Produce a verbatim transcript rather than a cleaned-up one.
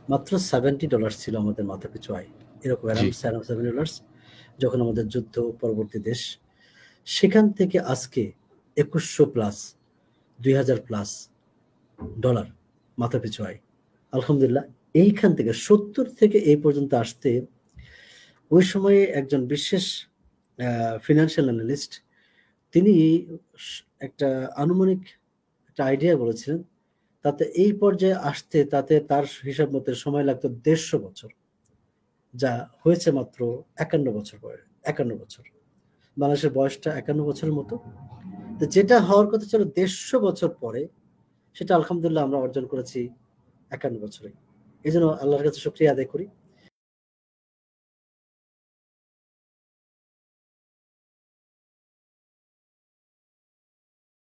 মাত্র seventy dollar ছিল আমাদের মাথা পিছু আয়, এরকম অ্যারাউন্ড সেভেন্টি ডলার্স যখন আমাদের যুদ্ধ পরবর্তী দেশ। সেখান থেকে আজকে একুশশো প্লাস দুই হাজার প্লাস ডলার মাথা পিছু আয় আলহামদুলিল্লাহ। এইখান থেকে সত্তর থেকে এই পর্যন্ত আসতে ওই সময়ে একজন বিশেষ ফিনান্সিয়াল অ্যানালিস্ট তিনি একটা আনুমানিক একটা আইডিয়া বলেছিলেন, তাতে এই পর্যায়ে আসতে তাতে তার হিসাব মতে সময় লাগতো দেড়শো বছর, যা হয়েছে মাত্র একান্ন বছর পরে। একান্ন বছর বাংলাদেশের বয়সটা একান্ন বছরের মতো, তো যেটা হওয়ার কথা ছিল দেড়শো বছর পরে, সেটা আলহামদুলিল্লাহ আমরা অর্জন করেছি একান্ন বছরে। এই জন্য আল্লাহর কাছে শুকরিয়া আদায় করি